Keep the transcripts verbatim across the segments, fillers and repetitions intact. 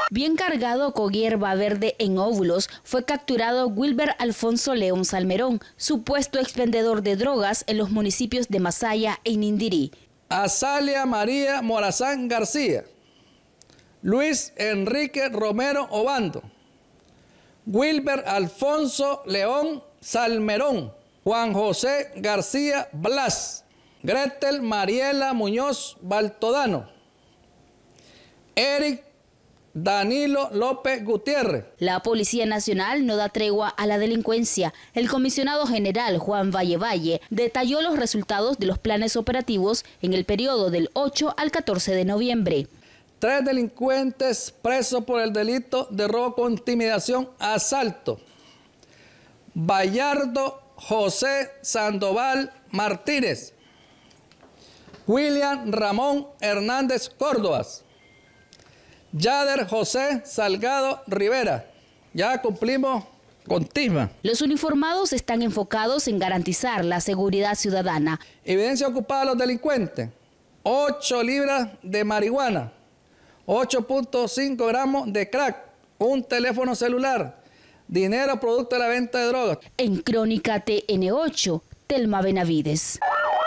Bien cargado con hierba verde en óvulos, fue capturado Wilber Alfonso León Salmerón, supuesto expendedor de drogas en los municipios de Masaya e Nindirí. Azalia María Morazán García, Luis Enrique Romero Obando, Wilber Alfonso León Salmerón, Juan José García Blas, Gretel Mariela Muñoz Baltodano, Eric Danilo López Gutiérrez. La Policía Nacional no da tregua a la delincuencia. El comisionado general Juan Valle Valle detalló los resultados de los planes operativos en el periodo del ocho al catorce de noviembre. Tres delincuentes presos por el delito de robo con intimidación, asalto. Bayardo José Sandoval Martínez, William Ramón Hernández Córdoba, Yader José Salgado Rivera. Ya cumplimos continua. Los uniformados están enfocados en garantizar la seguridad ciudadana. Evidencia ocupada de los delincuentes: ocho libras de marihuana, ocho punto cinco gramos de crack, un teléfono celular, dinero producto de la venta de drogas. En Crónica T N ocho, Telma Benavides.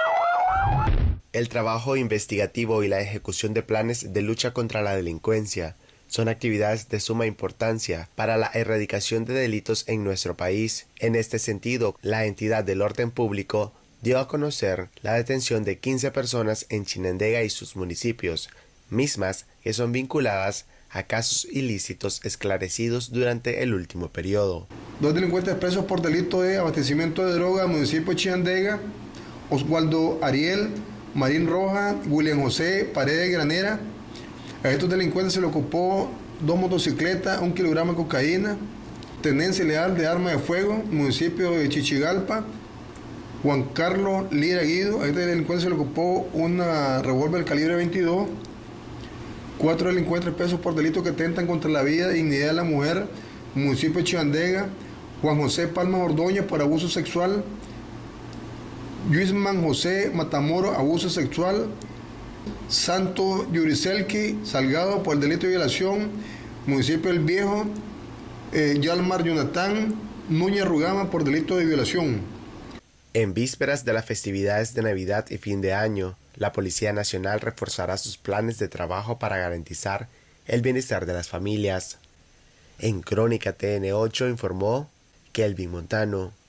El trabajo investigativo y la ejecución de planes de lucha contra la delincuencia son actividades de suma importancia para la erradicación de delitos en nuestro país. En este sentido, la entidad del orden público dio a conocer la detención de quince personas en Chinandega y sus municipios, mismas que son vinculadas a casos ilícitos esclarecidos durante el último periodo. Dos delincuentes presos por delito de abastecimiento de droga en el municipio de Chinandega: Oswaldo Ariel Marín Roja, William José Paredes Granera. A estos delincuentes se le ocupó dos motocicletas, un kilogramo de cocaína, tenencia ilegal de arma de fuego, municipio de Chichigalpa. Juan Carlos Lira Guido, a este delincuente se le ocupó una revólver calibre veintidós. Cuatro delincuentes presos por delitos que atentan contra la vida y dignidad de la mujer, municipio de Chinandega. Juan José Palma Ordóñez por abuso sexual. Luisman José Matamoro, abuso sexual. Santo Yuriselki Salgado por el delito de violación, municipio del Viejo. eh, Yalmar Jonathan Núñez Rugama por delito de violación. En vísperas de las festividades de Navidad y fin de año, la Policía Nacional reforzará sus planes de trabajo para garantizar el bienestar de las familias. En Crónica T N ocho informó Kelvin Montano.